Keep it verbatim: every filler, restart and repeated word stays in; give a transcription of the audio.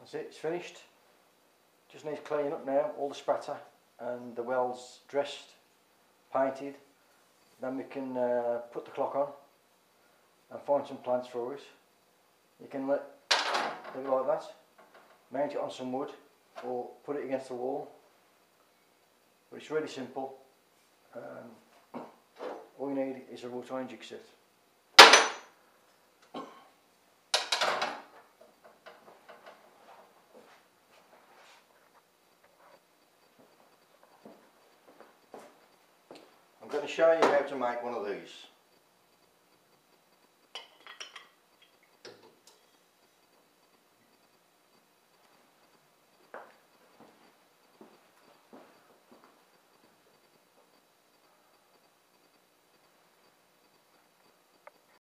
That's it, it's finished. Just needs cleaning up now, all the spatter, and the wells dressed, painted. Then we can uh, put the clock on and find some plants for us. You can let it like that, mount it on some wood or put it against the wall. But it's really simple. Um, all you need is a wrought iron jig set. I'm going to show you how to make one of these.